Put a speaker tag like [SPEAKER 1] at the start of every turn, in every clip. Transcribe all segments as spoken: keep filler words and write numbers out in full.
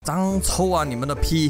[SPEAKER 1] 脏臭啊！你们的屁。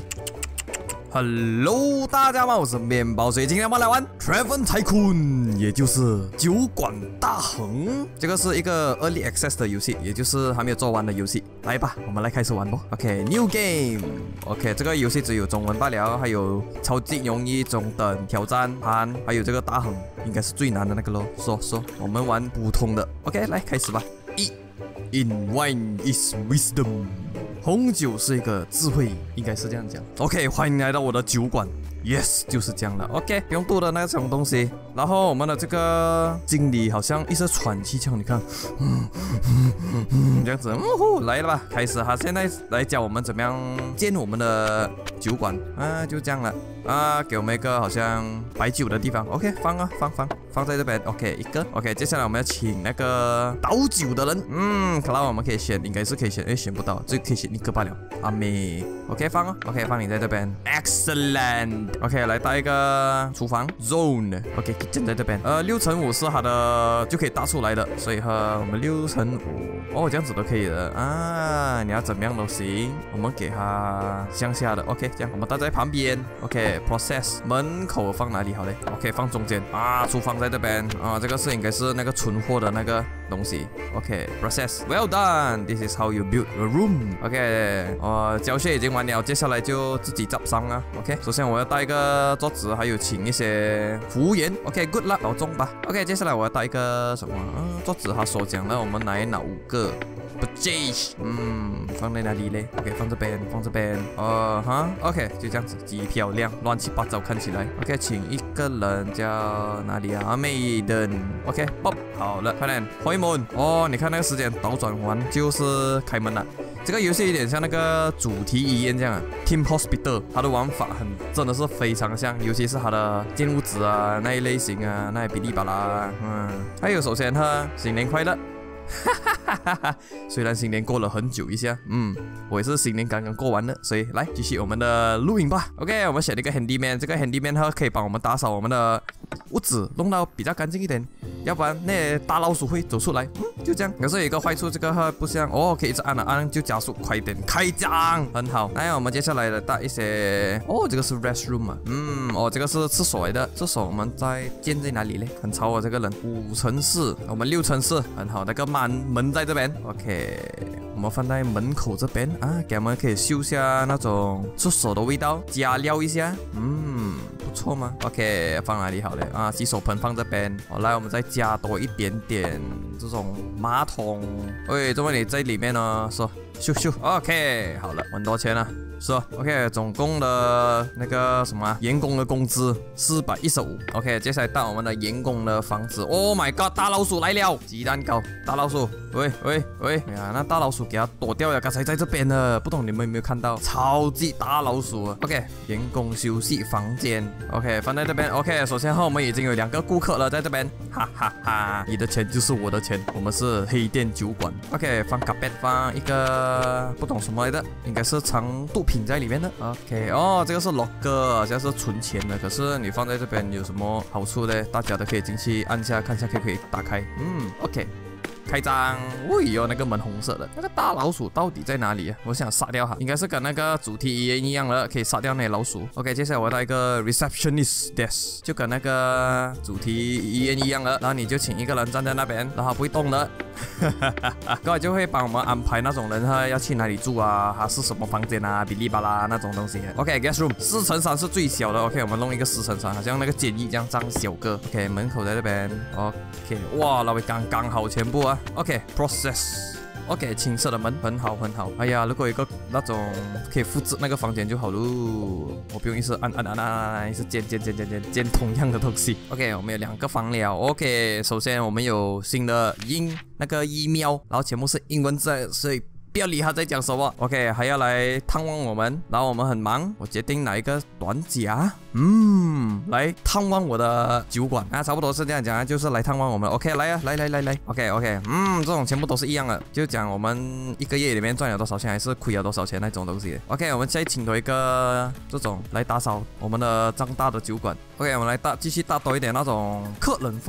[SPEAKER 1] Hello， 大家好，我是面包水。今天我们来玩 Travel Tycoon， 也就是酒馆大亨。这个是一个 Early Access 的游戏，也就是还没有做完的游戏。来吧，我们来开始玩吧。OK，New Game。OK， 这个游戏只有中文罢了，还有超级容易、中等、挑战、盘，还有这个大亨，应该是最难的那个咯。说说，我们玩普通的。OK， 来开始吧。一 ，In wine is wisdom。 红酒是一个智慧，应该是这样讲。OK， 欢迎来到我的酒馆。Yes， 就是这样了。OK， 不用读的那种东西。然后我们的这个经理好像一直喘气腔，你看，嗯嗯嗯嗯，这样子，嗯呼，来了吧，开始哈。现在来教我们怎么样建我们的酒馆啊，就这样了啊，给我们一个好像摆酒的地方。OK， 放啊，放放放在这边。OK， 一个。OK， 接下来我们要请那个倒酒的人。嗯，看来我们可以选，应该是可以选，哎，选不到，就可以选一个罢了。阿妹 ，OK， 放啊 ，OK， 放你在这边 ，Excellent。OK， 来到一个厨房 Zone。OK， 在这边，呃，六乘五是它的就可以搭出来的，所以和我们六乘五，哦，这样子都可以的啊。你要怎么样都行，我们给它向下的 ，OK， 这样我们搭在旁边 ，OK，Process 门口放哪里好嘞 ？OK， 放中间啊，厨房在这边啊，这个是应该是那个存货的那个东西 ，OK，Process，Well done，This is how you build a room，OK， 呃，教学已经完了，接下来就自己找上了 ，OK， 首先我要带一个桌子，还有请一些服务员 ，OK，Good 了，保重吧 ，OK， 接下来我要带一个什么？嗯，桌子他所讲的，我们来拿五个。 不 J， 嗯，放在哪里嘞 ？OK， 放这边，放这边。呃哈 ，OK， 就这样子，极漂亮，乱七八糟看起来。OK， 请一个人叫哪里啊？美登 ，OK， 啵，好了，快点开门。哦，你看那个时间倒转完就是开门了。这个游戏有点像那个主题医院这样啊 ，Team Hospital， 它的玩法很真的是非常像，尤其是它的建物子啊那一类型啊，那比利巴拉，嗯，还有首先哈，新年快乐。 哈哈哈哈哈！虽然新年过了很久一下，嗯，我也是新年刚刚过完的，所以来继续我们的录影吧。OK， 我们选了一个 handyman， 这个 handyman 它可以帮我们打扫我们的屋子，弄到比较干净一点，要不然那大老鼠会走出来。嗯，就这样。可是有一个坏处，这个它不像哦，可以一直按了按就加速，快一点开张，很好。来，我们接下来的带一些哦，这个是 restroom 啊，嗯，哦，这个是厕所来的，厕所我们在建在哪里嘞？很潮啊，这个人五乘四，我们六乘四，很好，那个。 门门在这边 ，OK， 我们放在门口这边啊，给我们可以嗅下那种厕所的味道，加料一下，嗯，不错吗 ？OK， 放哪里好嘞？啊，洗手盆放这边，好，来我们再加多一点点这种马桶，喂，这么你在里面呢？说咻咻 ，OK， 好了，很多钱了。 是 OK， 总共的那个什么员工的工资四百一十五。OK， 接下来到我们的员工的房子。Oh my god， 大老鼠来了！鸡蛋糕，大老鼠，喂喂喂！哎呀，那大老鼠给它躲掉了，刚才在这边呢，不懂你们有没有看到？超级大老鼠 ！OK， 员工休息房间 ，OK， 放在这边。OK， 首先哈，我们已经有两个顾客了，在这边，哈哈哈！你的钱就是我的钱，我们是黑店酒馆。OK， 放 carpet， 放一个不懂什么来的，应该是长度品在里面的 ，OK， 哦，这个是 locker， 这是存钱的。可是你放在这边有什么好处呢？大家都可以进去按下看一下，可不可以打开？嗯 ，OK。 开张，喂哟，那个门红色的，那个大老鼠到底在哪里啊？我想杀掉它，应该是跟那个主题医院一样了，可以杀掉那些老鼠。OK， 接下来我带一个 receptionist desk， 就跟那个主题医院一样了。然后你就请一个人站在那边，然后不会动的。哈哈哈哈，各位就会帮我们安排那种人他要去哪里住啊，他是什么房间啊，比利巴拉那种东西。OK，guest room 四乘三是最小的。OK， 我们弄一个四乘三，好像那个监狱这样，张小哥。OK， 门口在这边。OK， 哇，老魏刚刚好全部啊。OK，process。OK， 青色的门很好很好。哎呀，如果有一个那种可以复制那个房间就好喽，我不用一直按按按按按，一直建建建建建建同样的东西。OK， 我们有两个房了。OK， 首先我们有新的英那个 email， 然后全部是英文字，所以。不要理他在讲什么 ，OK， 还要来探望我们，然后我们很忙，我决定拿一个短夹，嗯，来探望我的酒馆啊，差不多是这样讲，就是来探望我们 ，OK， 来啊，来来来来 ，OK OK， 嗯，这种全部都是一样的，就讲我们一个月里面赚了多少钱，还是亏了多少钱那种东西 ，OK， 我们再请多一个这种来打扫我们的张大的酒馆 ，OK， 我们来大继续大多一点那种客人房。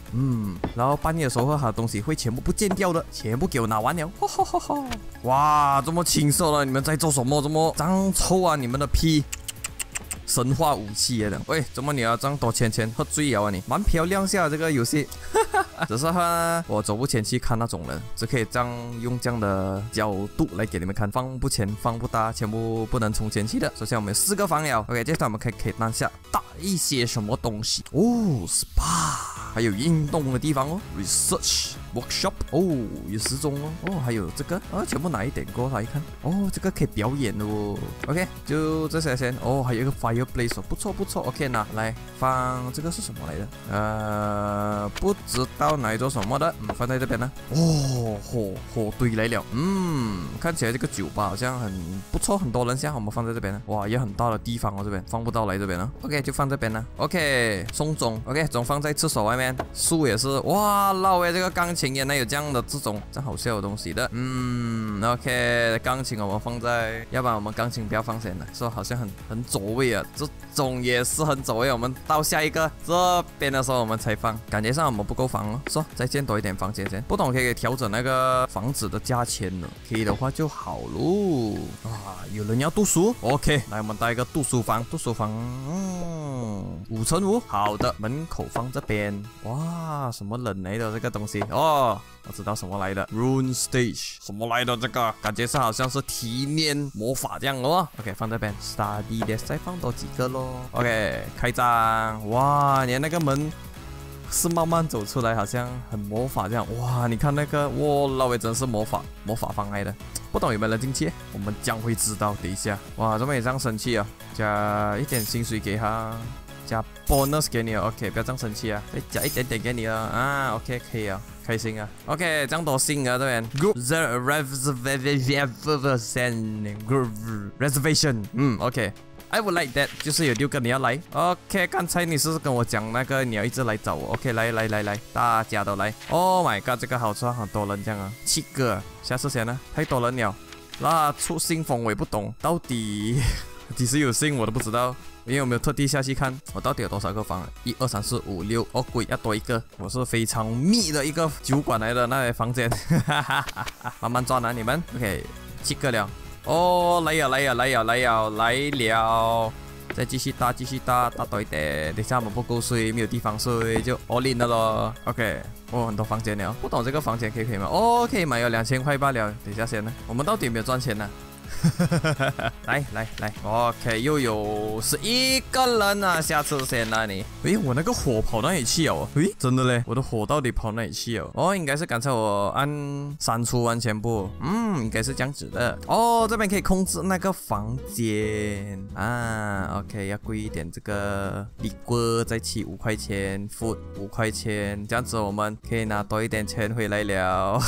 [SPEAKER 1] 嗯，然后半夜的时候，它的东西会全部不见掉的，全部给我拿完了。哈哈哈哈！哇，这么青涩了，你们在做什么？这么脏臭啊！你们的屁！生化武器来的。喂，怎么你要这样多钱钱？喝醉了啊你？蛮漂亮下这个游戏，只是哈，我走不前去看那种人，只可以这样用这样的角度来给你们看，放不前放不大，全部不能冲前去的。首先我们有四个房了 ，OK， 接下来我们可以可以拿下打一些什么东西哦 ，SPA， 还有运动的地方哦 ，Research Workshop， 哦，有时钟哦，哦，还有这个啊，全部拿一点过来看，哦，这个可以表演哦 ，OK， 就这些先，哦，还有一个 Fireplace， 哦，不错不错 ，OK， 拿来放这个是什么来的？呃，不知道拿来做什么的，嗯，放在这边呢。哦，火火堆来了，嗯，看起来这个酒吧好像很不错，很多人像我们放在这边呢。哇，也很大的地方哦，这边放不到来这边呢。OK， 就放这边呢。OK， 送钟 ，OK， 钟放在厕所外面。树也是，哇，老诶，这个钢琴原来有这样的这种这好笑的东西的。嗯 ，OK， 钢琴我们放在，要不然我们钢琴不要放先了，说好像很很走位啊，这种也是很走位。我们到下一个这边的时候我们才放，感觉上我们不够房哦，说再建多一点房间先，不懂可以调整那个房子的价钱呢，可以的话就好喽。啊，有人要读书 ，OK， 来我们带一个读书房，读书房，嗯，五乘五，好的，门口放这边。哇，什么人来的这个东西？哦，我知道什么来的 ，Rune Stage， 什么来的这个？感觉上好像是提炼魔法这样哦。OK， 放这边 ，Study Desk 再放多几个咯。OK， 开张，哇，连那个门是慢慢走出来，好像很魔法这样。哇，你看那个，哇，老伟真是魔法魔法方来的。不懂有没有人进去？我们将会知道。等一下，哇，这么也这样生气啊！加一点薪水给他，加 bonus 给你哦。OK， 不要这样生气啊，再加一点点给你哦。啊 ，OK， 可以啊，开心啊。OK， 这样多星啊这边。Group reservation，嗯 ，OK。I would like that， 就是有六个你要来 ，OK。刚才你是跟我讲那个你要一直来找我 ，OK， 来来来来，大家都来。Oh my god， 这个好吃，很多人这样啊，七个，下次先呢，太多人了。那出信封我也不懂，到底几时有信我都不知道，因为我没有特地下去看，我到底有多少个房？一二三四五六，哦鬼，要多一个。我是非常密的一个酒馆来的那些房间，慢慢赚啊你们 ，OK， 七个了。哦，来呀来呀来呀来呀来了！再继续搭，继续搭，搭多一点。等下我们不够睡，没有地方睡，就 all in 了咯。OK， 哦，很多房间了，不懂这个房间可以可以吗？哦，可以买有两千块罢了。等下先呢，我们到底有没有赚钱呢？来来来 ，OK， 又有十一个人啊！下次先啦你。诶，我那个火跑哪里去了？诶，真的嘞，我的火到底跑哪里去了？哦，应该是刚才我按删除完全部，嗯，应该是这样子的。哦，这边可以控制那个房间啊。OK， 要贵一点，这个礼锅再起五块钱 ，food 五块钱，这样子我们可以拿多一点钱回来了。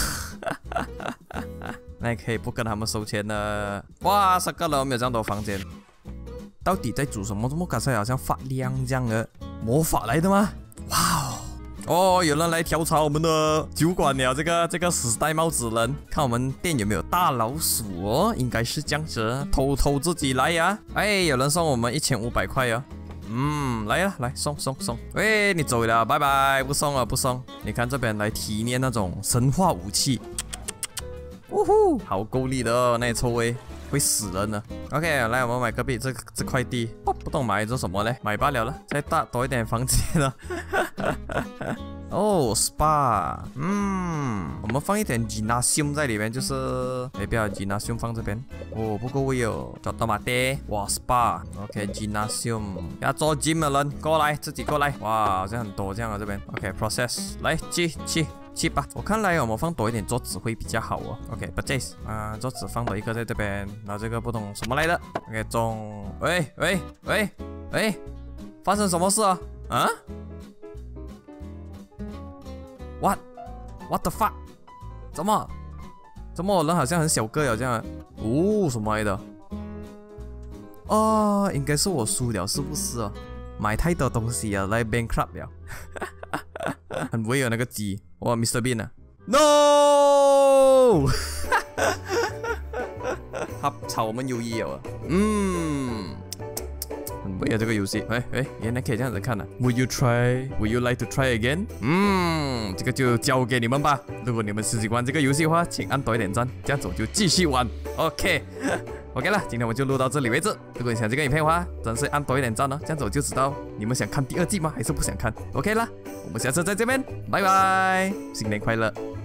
[SPEAKER 1] 那也可以不跟他们收钱了。哇，十个人没有这样多房间，到底在煮什么？怎么刚才好像发亮这样的？魔法来的吗？哇哦！哦，有人来调查我们的酒馆了。这个这个死戴帽子人，看我们店有没有大老鼠哦？应该是这样子，偷偷自己来呀、啊。哎，有人送我们一千五百块哦。嗯，来了，来送送送。喂，你走了，拜拜，不送了不送。你看这边来体验那种生化武器。呜呼，好够力的哦，那臭味会死人的。OK， 来，我们买隔壁这这块地，哦，不懂买做什么嘞？买罢了了，再大多一点房间了。哦 ，SPA， 嗯，我们放一点 Gymnasium 在里面，就是哎，不要 Gymnasium 放这边，哦，不够位哦。找到马爹，哇 ，SPA，OK，Gymnasium， 要做 gym 的人过来，自己过来，哇，好像很多这样啊这边。OK，process， 来去去。去吧，我看来我们放多一点桌子会比较好哦。OK，purchase， 啊，桌子放多一个在这边，然后这个不懂什么来的。OK， 中，喂喂喂喂，发生什么事啊？啊 ？What What the fuck？ 怎么怎么人好像很小个呀这样？哦，什么来的？哦，应该是我输了，是不是哦？买太多东西了，来 bankrupt 了。很威啊那个鸡，哇 ，Mister Bean 啊 ，No， 他炒我们鱿鱼了，嗯， 很贵啊这个游戏。哎哎，原来可以这样子看的、啊。Would you try? Would you like to try again? 嗯，这个就交给你们吧。如果你们是喜欢这个游戏的话，请按多一点赞，这样子我就继续玩。OK。OK 了，今天我就录到这里为止。如果你喜欢这个影片的话，真是按多一点赞哦，这样子我就知道你们想看第二季吗？还是不想看 ？OK 啦，我们下次再见面，拜拜，新年快乐。